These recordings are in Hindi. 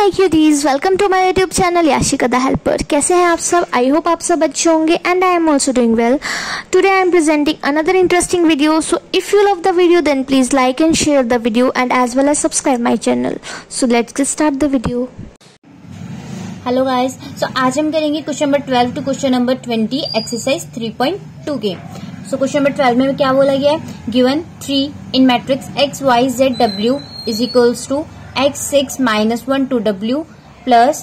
My cuties, welcome to my YouTube channel Yashika the helper. कैसे हैं आप सब? आई होप आप सब अच्छे होंगे and I am also doing well. Today I am presenting another interesting video, so if you love the video then please like and share the video and as well as subscribe my channel. So let's get start the video. Hello guys, so आज हम करेंगे question number 12 to question number 20 exercise 3.2 के। सो क्वेश्चन नंबर 12 में क्या बोला गया है? Given 3 in matrix x y z w is equals to x6 minus 1 2w plus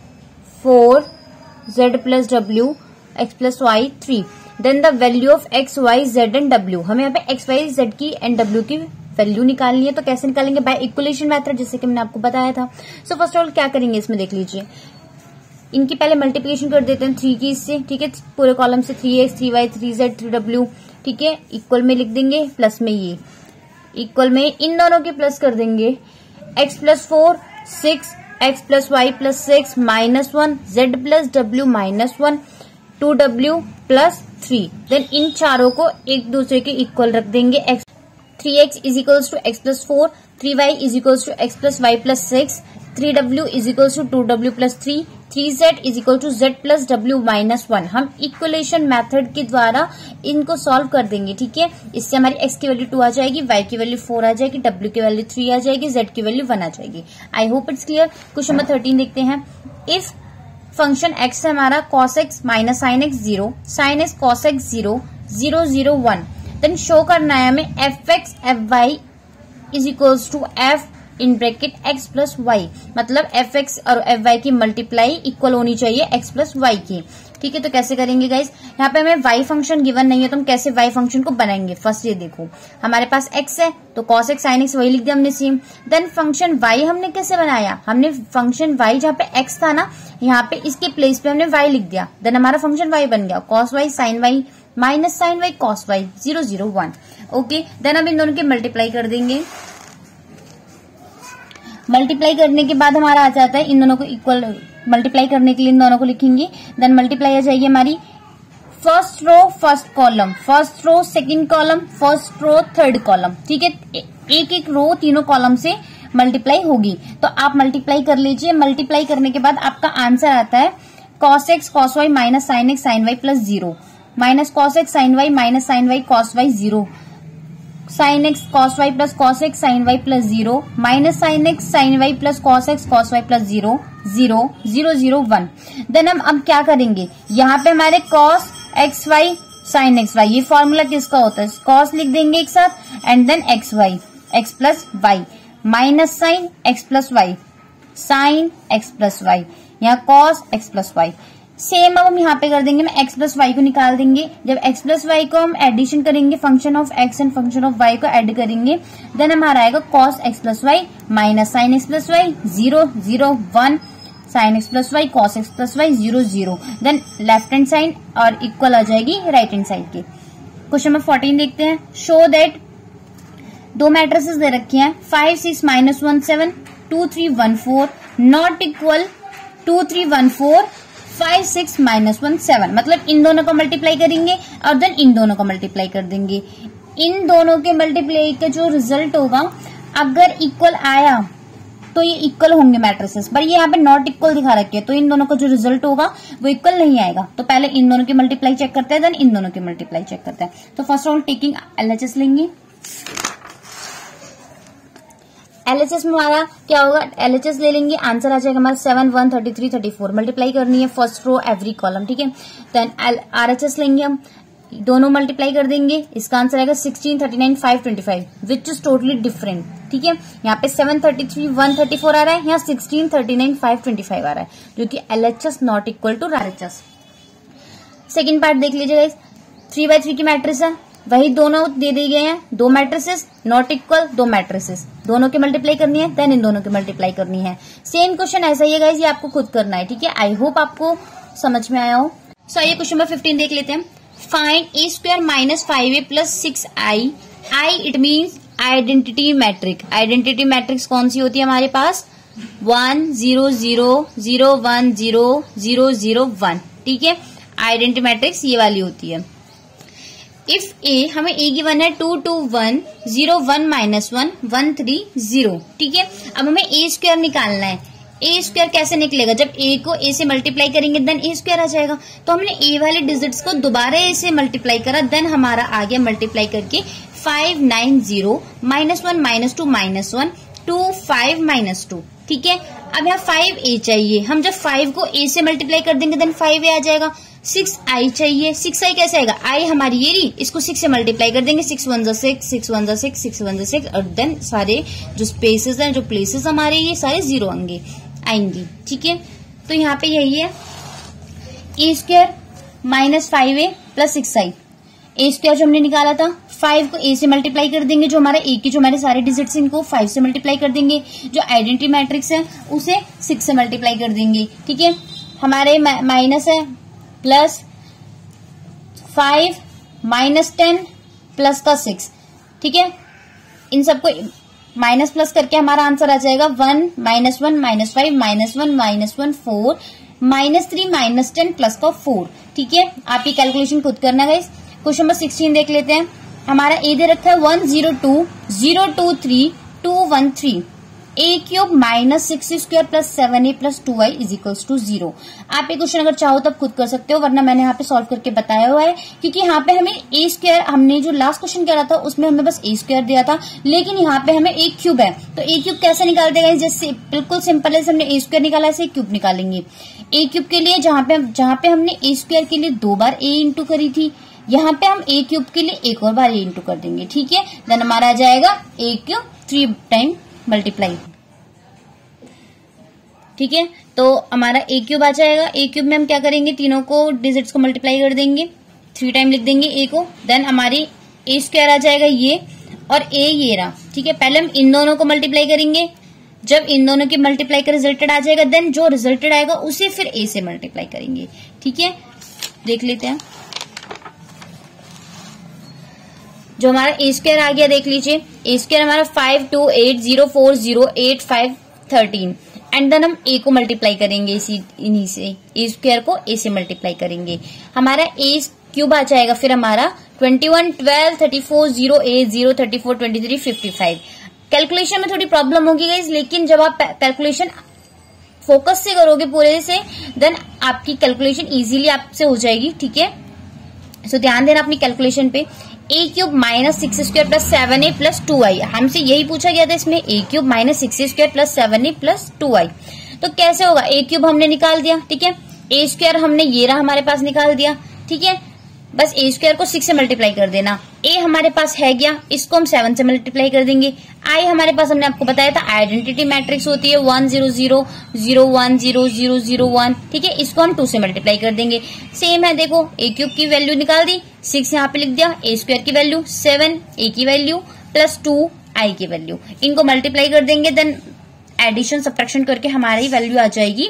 4z plus w x plus y 3. Then the value of x y z and w. हमें यहाँ पे x y z की and w की वैल्यू निकालनी है। तो कैसे निकालेंगे? बाय इक्वेशन मेथड, जैसे कि मैंने आपको बताया था। सो फर्स्ट ऑफ ऑल क्या करेंगे इसमें देख लीजिए। इनकी पहले मल्टीप्लिकेशन कर देते हैं 3 की इससे, ठीक है। पूरे कॉलम से 3x 3y 3z 3w, ठीक है। इक्वल में लिख देंगे, प्लस में ये इक्वल में इन दोनों के प्लस कर देंगे। x plus 4 6 x plus Y plus 6 minus 1 z plus w minus 1 2w plus 3। Then इन चारों को एक दूसरे के इक्वल रख देंगे। 3x is equals to x plus 4, 3y is equals to x plus Y plus 6, 3w is equals to 2w plus 3, 3z is equal to z plus w minus 1। हम इक्वेशन मेथड के द्वारा इनको सॉल्व कर देंगे, ठीक है। इससे हमारी x की वैल्यू 2 आ जाएगी, y की वैल्यू 4 आ जाएगी, w की वैल्यू 3 आ जाएगी, z की वैल्यू 1 आ जाएगी। I hope it's clear. Question number 13 देखते हैं। इफ फंक्शन x है हमारा cos x minus sine x 0, sine x cos x 0 0 0 1, then show करना है हमें fx fy is equals to f in bracket x plus Y. मतलब fx और fy की मल्टीप्लाई इक्वल होनी चाहिए x प्लस वाई की, ठीक है। तो कैसे करेंगे गाइस? यहाँ पे हमें y फंक्शन गिवन नहीं है, तो हम कैसे y फंक्शन को बनाएंगे? फर्स्ट ये देखो, हमारे पास x है तो cos x sin x वही लिख दिया हमने सेम। देन फंक्शन y हमने कैसे बनाया? हमने फंक्शन y जहाँ पे x था ना, यहाँ पे इसके प्लेस पे हमने y लिख दिया। देन हमारा फंक्शन y बन गया cos y sin y minus sine y cos y 0 0 1। Okay, then हम इन दोनों के मल्टीप्लाई कर देंगे। मल्टीप्लाई करने के बाद हमारा आ जाता है इन दोनों को इक्वल, मल्टीप्लाई करने के लिए इन दोनों को लिखेंगे। देन मल्टीप्लाई आ जाएगी हमारी first row first column, first row second column, first row third column, ठीक है। एक एक रो तीनों कॉलम से मल्टीप्लाई होगी। तो आप मल्टीप्लाई कर लीजिए। मल्टीप्लाई करने के बाद आपका आंसर आता है cos x cos y minus sine x sine y plus 0, minus cos x sine y minus sine y cos y 0, sine x cos y plus cos x sine y plus 0, minus sine x sine y plus cos x cos y plus 0 0 0 0 1। Then हम अब क्या करेंगे? यहाँ पे हमारे cos x y sine x y, ये फॉर्मूला किसका होता है? cos लिख देंगे एक साथ and then x y x plus y minus sine x plus y sine x plus y, यहाँ cos x plus y। Same अब हम यहाँ पे कर देंगे ना, x प्लस वाई को निकाल देंगे। जब x प्लस वाई को हम एडिशन करेंगे, function of x and function of y को ऐड करेंगे, देन हमारा आएगा cos x plus y minus sine x plus y 0 0 1, sine x plus y cos x plus y 0 0। Then left hand side और इक्वल आ जाएगी राइट हैंड साइड के। क्वेश्चन नंबर 14 देखते हैं। शो दैट दो मैट्रिसेस दे रखे हैं 5 6 माइनस 1 7 2 3 1 4 नॉट इक्वल 2 3 1 4 5 6 माइनस 1 7। मतलब इन दोनों को मल्टीप्लाई करेंगे और देन इन दोनों को मल्टीप्लाई कर देंगे। इन दोनों के मल्टीप्लाई का जो रिजल्ट होगा, अगर इक्वल आया तो ये इक्वल होंगे मैट्रिसेस, पर ये यहाँ पे नॉट इक्वल दिखा रखे हैं, तो इन दोनों का जो रिजल्ट होगा वो इक्वल नहीं आएगा। तो पहले इन दोनों की मल्टीप्लाई चेक करते हैं, देन इन दोनों की मल्टीप्लाई चेक करते हैं। तो first of all taking LHS लेंगे। LHS में हमारा क्या होगा? LHS ले लेंगे, आंसर आ जाएगा हमारा 7 1 33 34। मल्टीप्लाई करनी है फर्स्ट रो एवरी कॉलम, ठीक है। देन RHS लेंगे हम, दोनों मल्टीप्लाई कर देंगे, इसका आंसर आएगा 16 39 5 25 विच इज टोटली डिफरेंट, ठीक है। यहाँ पे 7 33 1 34 आ रहा है, यहाँ 16 39 5 25 आ रहा है, जो कि LHS not equal to RHS। Second part देख लीजिएगा। 3/3 की मैट्रिक्स है, वही दोनों दे दिए गए हैं, दो मैट्रिसेस नॉट इक्वल, दो मैट्रिसेस, दोनों की मल्टीप्लाई करनी है, देन इन दोनों की मल्टीप्लाई करनी है। सेम क्वेश्चन ऐसा ही है गाइस, ये आपको खुद करना है, ठीक है। आई होप आपको समझ में आया हो। सो ये क्वेश्चन नंबर 15 देख लेते हैं। Find a square minus 5a plus 6i। I it means identity matrix. Identity matrix कौन सी होती है हमारे पास? 1 0 0 0 1 0 0 0 1, ठीक है। आइडेंटिटी मैट्रिक्स ये वाली होती है। इफ a, हमें a गिवन है 2 2 1 0 1 माइनस 1 1 3 0, ठीक है। अब हमें a स्क्वायर निकालना है। ए स्क्वायर कैसे निकलेगा, जब ए को ए से मल्टीप्लाई करेंगे देन ए स्क्वायर आ जाएगा। तो हमने ए वाले डिजिट्स को दोबारा ए से मल्टीप्लाई करा, देन हमारा आ गया मल्टीप्लाई करके 590 -1 -2 -1 2 5 -2। ठीक है, अब यहाँ 5a चाहिए, हम जब 5 को a से मल्टीप्लाई कर देंगे देन 5a आ जाएगा। 6i चाहिए, 6i कैसे आएगा, i हमारी ये रही, इसको 6 से मल्टीप्लाई कर देंगे, 6 1 जा 6 6 1 जा 6 6 1 जा 6 और देन सारे जो स्पेसेस हैं, जो प्लेसेस हमारे, ये सारे 0 आएंगे। ठीक है, तो यहाँ पे यही है a square -5a + 6i। a square जो हमने निकाला था, 5 को a से मल्टीप्लाई कर देंगे, जो हमारा a के जो हमारे सारे डिजिट्स इनको 5 से मल्टीप्लाई कर देंगे, जो आइडेंटिटी मैट्रिक्स है उसे 6 से मल्टीप्लाई कर देंगे। ठीक है, हमारे माइनस है प्लस 5 -10 प्लस का 6। ठीक है, इन सबको माइनस प्लस करके हमारा आंसर आ जाएगा 1 -1 -5 -1 -1 4 -3 -10 प्लस का 4। ठीक है, आप ये कैलकुलेशन खुद करना गाइस। क्वेश्चन नंबर 16 देख लेते हैं। हमारा ए दे रखा है 102 023 213 a³ -6 स्क्वायर + 7a + 2i = 0। आप ये क्वेश्चन अगर चाहो तब खुद कर सकते हो, वरना मैंने यहाँ पे सॉल्व करके बताया हुआ है, क्योंकि यहाँ पे हमें a स्क्वायर, हमने जो लास्ट क्वेश्चन करा था उसमें हमें बस a स्क्वायर दिया था, लेकिन यहाँ पे हमें a³ है, तो a³ कैसे निकाल देगा, जैसे बिल्कुल सिंपल है, हमने a स्क्वायर निकाला ऐसे क्यूब निकालेंगे। a³ के लिए जहाँ पे हमने a स्क्वायर के लिए 2 बार a इंटू करी थी, यहाँ पे हम a³ के लिए एक और बार a इंटू कर देंगे। ठीक है, देन हमारा आ जाएगा a³ 3 टाइम मल्टीप्लाई। ठीक है, तो हमारा a³ आ जाएगा। a³ में हम क्या करेंगे, तीनों को डिजिट्स को मल्टीप्लाई कर देंगे, 3 टाइम लिख देंगे a को, देन हमारी a स्क्वायर आ जाएगा ये, और a ये रहा। ठीक है, पहले हम इन दोनों को मल्टीप्लाई करेंगे, जब इन दोनों की मल्टीप्लाई का रिजल्टेड आ जाएगा देन जो रिजल्टेड आएगा उसे फिर a से मल्टीप्लाई करेंगे। ठीक है, देख लेते हैं। जो हमारा a स्क्वायर आ गया देख लीजिए, a स्क्वायर हमारा 528040853 एंड देन हम a को मल्टीप्लाई करेंगे, इन्हीं से a स्क्वायर को a से मल्टीप्लाई करेंगे, हमारा a³ आ जाएगा फिर हमारा 21 12 34 08 0 34 23 55। कैलकुलेशन में थोड़ी प्रॉब्लम होगी गाइस, लेकिन जब आप कैलकुलेशन फोकस से करोगे पूरे से, देन आपकी कैलकुलेशन इजीली आपसे हो जाएगी। ठीक है, सो ध्यान देना अपनी कैलकुलेशन पे। a³ -6 स्क्वायर + 7a + 2i, हमसे यही पूछा गया था इसमें, a³ -6 स्क्वायर + 7a + 2i। तो कैसे होगा, a³ हमने निकाल दिया। ठीक है, a स्क्वायर हमने ये रहा हमारे पास निकाल दिया। ठीक है, बस a स्क्वायर को 6 से मल्टीप्लाई कर देना, a हमारे पास है गया, इसको हम 7 से मल्टीप्लाई कर देंगे। i हमारे पास हमने आपको बताया था आइडेंटिटी मैट्रिक्स होती है 1 0 0 0 1 0 0 0 1। ठीक है, इसको हम 2 से मल्टीप्लाई कर देंगे। सेम है, देखो a³ की वैल्यू निकाल दी, 6 यहाँ पे लिख दिया, a स्क्वायर की वैल्यू 7, a की वैल्यू + 2 i की वैल्यू, इनको मल्टीप्लाई कर देंगे, देन एडिशन सब्ट्रैक्शन करके हमारी वैल्यू आ जाएगी।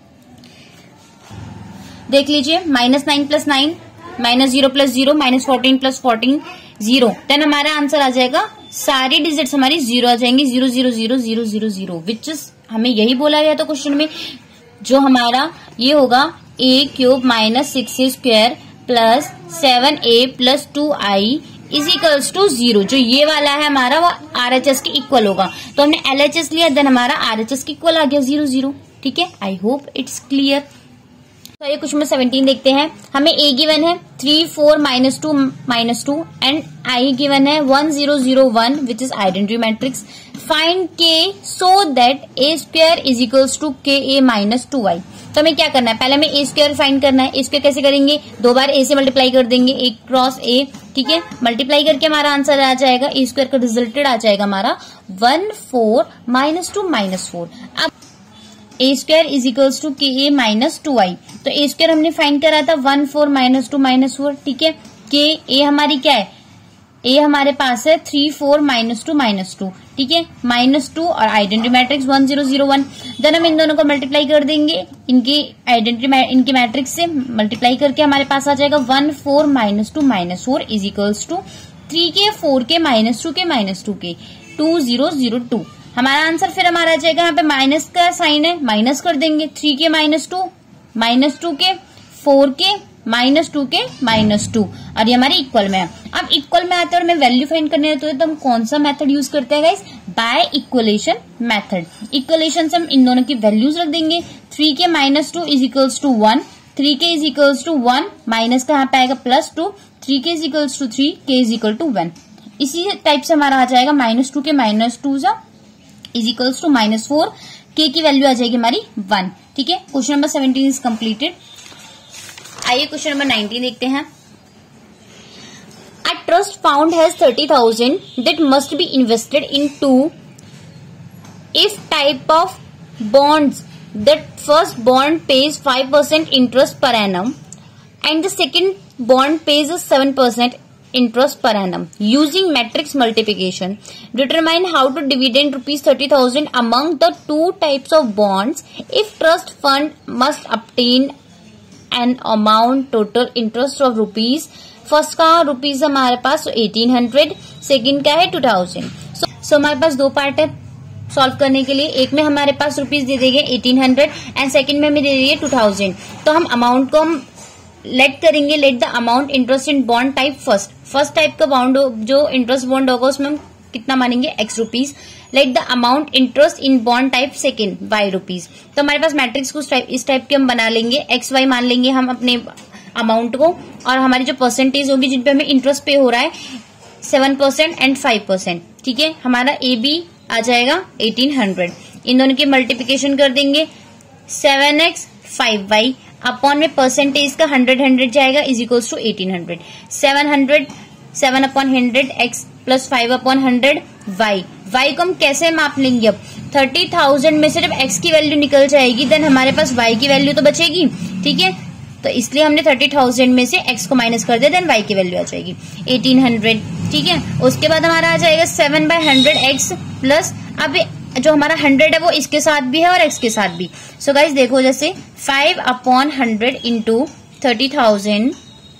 देख लीजिए, -9 + 9 -0 + 0 -14 + 14 0, देन हमारा आंसर आ जाएगा, सारी डिजिट्स हमारी 0 आ जाएंगी, 0 0 0 0 0 0, विच इज हमें यही बोला गया था क्वेश्चन में, जो हमारा ये होगा a³ -6a square + 7a + 2i = 0। जो ये वाला है हमारा वो RHS के इक्वल होगा, तो हमने LHS लिया, देन हमारा RHS के इक्वल आ गया 0 0। ठीक है, आई होप इट्स क्लियर। तो ये क्वेश्चन नंबर 17 देखते हैं। हमें a गिवन है 3 4 -2 -2 एंड i गिवन है 1 0 0 1 which is identity matrix. Find k so that a square = ka - 2i। तो हमें क्या करना है, पहले हमें a स्क्वायर फाइंड करना है। a स्क्वायर कैसे करेंगे, 2 बार a से मल्टीप्लाई कर देंगे, a क्रॉस a। ठीक है, मल्टीप्लाई करके हमारा आंसर आ जाएगा, a स्क्वायर का रिजल्टेड आ जाएगा हमारा 1 4 -2 -4। अब a स्क्वायर = ka - 2i, तो a स्क्वायर हमने फाइंड करा था 1 4 -2 -4। ठीक है, k a हमारी क्या है, a हमारे पास है 3 4 -2 -2। ठीक है, -2 और आइडेंटिटी मैट्रिक्स 1 0 0 1, देन हम इन दोनों को मल्टीप्लाई कर देंगे, इनकी आइडेंटिटी इनकी मैट्रिक्स से मल्टीप्लाई करके हमारे पास आ जाएगा 1 4 -2 -4 = 3k 4k -2k -2k 2 0 0 2। हमारा आंसर फिर हमारा आ जाएगा, यहाँ पे माइनस का साइन है, माइनस कर देंगे, 3k -2 -2k 4k -2 के -2 और ये हमारे इक्वल में है। अब इक्वल में आते हैं और हमें वैल्यू फाइंड करने रहते हैं तो हम कौन सा मेथड यूज करते हैं guys? By equation method. Equation से हम इन दोनों की वैल्यूज रख देंगे। 3 के -2 इज इक्वल्स टू 1, 3 के इज इक्वल्स टू 1 माइनस का यहाँ पे आएगा +2, 3 के इज इक्वल्स टू 3, के इज इक्वल टू 1। इसी टाइप से हमारा आ जाएगा -2 के -2 इज इक्वल्स टू -4, के की वैल्यू आ जाएगी हमारी 1। ठीक है, क्वेश्चन नंबर 17 इज कंप्लीटेड। आइए क्वेश्चन नंबर 19 देखते हैं। A trust fund has 30,000 that must be invested into if type of bonds. That first bond pays 5% interest per annum and the second bond pays 7% interest per annum. Using matrix multiplication, determine how to dividend rupees 30,000 among the two types of bonds if trust fund must obtain an amount total interest of rupees. First का रुपीज हमारे पास 1800, सेकंड का है 2000। सो हमारे पास दो पार्ट है सॉल्व करने के लिए। एक में हमारे पास रुपीज दे देंगे 1800 एंड सेकंड में हमें दे देंगे 2000। तो हम अमाउंट को हम लेट करेंगे, let the amount interest in bond type first type का बॉन्ड जो इंटरेस्ट बॉन्ड होगा उसमें हम कितना मानेंगे x rupees. Let the amount interest in bond type second y rupees. तो हमारे पास मैट्रिक्स को इस टाइप के हम बना लेंगे। x y मान लेंगे हम अपने अमाउंट को और हमारी जो परसेंटेज होगी जिन पे हमें इंटरेस्ट पे हो रहा है 7% एंड 5%। ठीक है, हमारा ए बी आ जाएगा 1800। इन दोनों की मल्टीप्लिकेशन कर देंगे 7x 5y अपॉन में परसेंटेज का 100 जाएगा is equals to 1800। 7 upon 100 x plus 5 upon 100 y को हम कैसे माप लेंगे? अब 30,000 में से जब x की वैल्यू निकल जाएगी देन हमारे पास y की वैल्यू तो बचेगी। ठीक है, तो इसलिए हमने 30,000 में से x को माइनस कर दिया देन y की वैल्यू आ जाएगी 1800। ठीक है, उसके बाद हमारा आ जाएगा 7/100x प्लस अब जो हमारा 100 है वो इसके साथ भी है और x के साथ भी। सो गाइस देखो जैसे 5/100 इंटू 30,000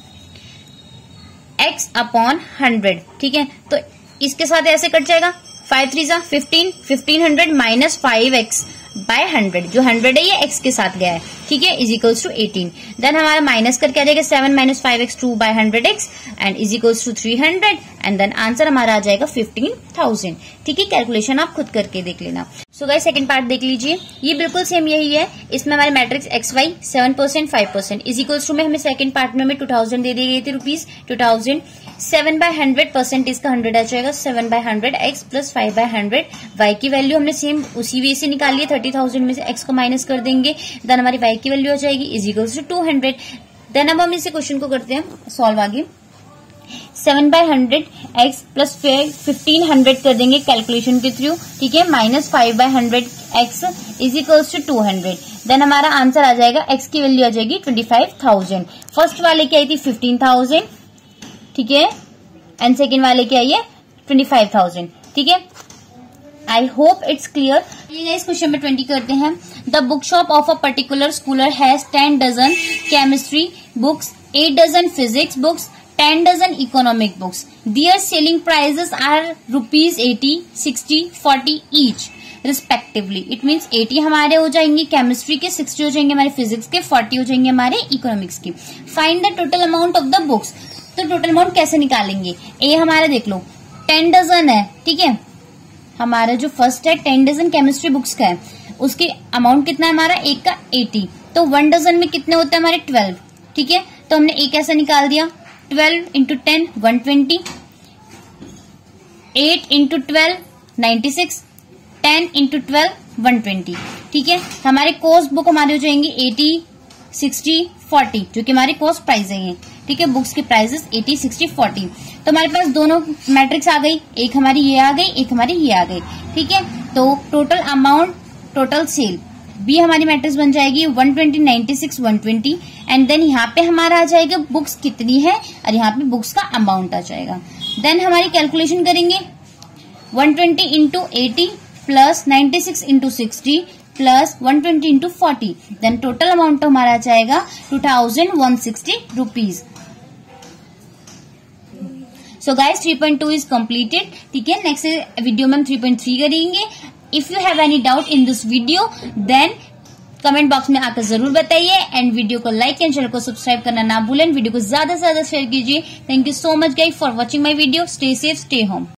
x अपॉन 100। ठीक है, तो इसके साथ ऐसे कट जाएगा 5 3 जा 15, 1500 माइनस 5x बाय 100। जो 100 है ये x के साथ गया है। ठीक है, इज इक्वल्स टू 18। देन हमारा माइनस करके आ जाएगा 7 minus 5x 2/100x and is equals to 300 and then answer हमारा आ जाएगा 15,000। ठीक है, कैलकुलेशन आप खुद करके देख लेना। सो गाइस सेकंड पार्ट देख लीजिए, ये बिल्कुल सेम यही है। इसमें हमारे matrix x y 7% 5% is equals to में हमें सेकंड पार्ट में हमें 2000 दे दी गई थी रुपीज 2000। 7/100 परसेंटेज का 100 आ जाएगा 7/100 x प्लस 5/100 y की वैल्यू हमने सेम उसी वे से निकाली है। 30,000 में से x को माइनस कर देंगे देन हमारी y की वैल्यू आ जाएगी इज इक्वल्स टू 200। देन अब हम इसे क्वेश्चन को करते हैं सॉल्व आगे। 7/100 x प्लस 1500 कर देंगे कैलकुलेशन के थ्रू। ठीक है, minus 5/100 x is equals to 200। Then हमारा आंसर आ जाएगा x की वैल्यू आ जाएगी 25,000। फर्स्ट वाले की आई थी 15,000। ठीक है, एंड सेकेंड वाले की आई है 25,000। ठीक है, आई होप इट्स क्लियर। इस क्वेश्चन में 20 करते हैं। The book shop of a particular school has 10 dozen chemistry books, 8 dozen physics books, 10 dozen economic books. Their selling prices are rupees 80, 60, 40 each respectively. It means 80 हमारे हो जाएंगे केमिस्ट्री के, 60 हो जाएंगे हमारे फिजिक्स के, 40 हो जाएंगे हमारे इकोनॉमिक्स के। Find the total amount of the books. तो टोटल अमाउंट कैसे निकालेंगे? ए हमारा देख लो 10 डजन है। ठीक है, हमारा जो फर्स्ट है 10 डजन केमिस्ट्री बुक्स का है, उसके अमाउंट कितना है हमारा एक का 80। तो 1 डजन में कितने होते हैं हमारे 12। ठीक है, तो हमने एक ऐसा निकाल दिया 12 इंटू 10 120, 8 इंटू 12 96, 10 इंटू 12 120। ठीक है, हमारे कॉस्ट बुक हमारे हो जाएंगे 80, 60, 40 जो कि हमारे कॉस्ट प्राइस है। ठीक है, बुक्स के प्राइसेस 80, 60, 40। तो हमारे पास दोनों मैट्रिक्स आ गई, एक हमारी ये आ गई, एक हमारी ये आ गई। ठीक है, तो total amount total sale B हमारी मैट्रिक्स बन जाएगी 120, 96, 120 एंड देन यहाँ पे हमारा आ जाएगा बुक्स कितनी है और यहाँ पे बुक्स का अमाउंट आ जाएगा। देन हमारी कैलकुलेशन करेंगे 120 into 80 plus 96 into 60 plus 120 into 40 then total amount तो हमारा आ जाएगा 2160 rupees. So guys 3.2 is completed. ठीक है, नेक्स्ट वीडियो में हम 3.3 करेंगे। If you have any doubt in this video, then comment box में आकर जरूर बताइए एंड वीडियो को लाइक एंड चैनल को सब्सक्राइब करना ना भूलें। वीडियो को ज्यादा से ज्यादा शेयर कीजिए। Thank you so much guys for watching my video. Stay safe, stay home.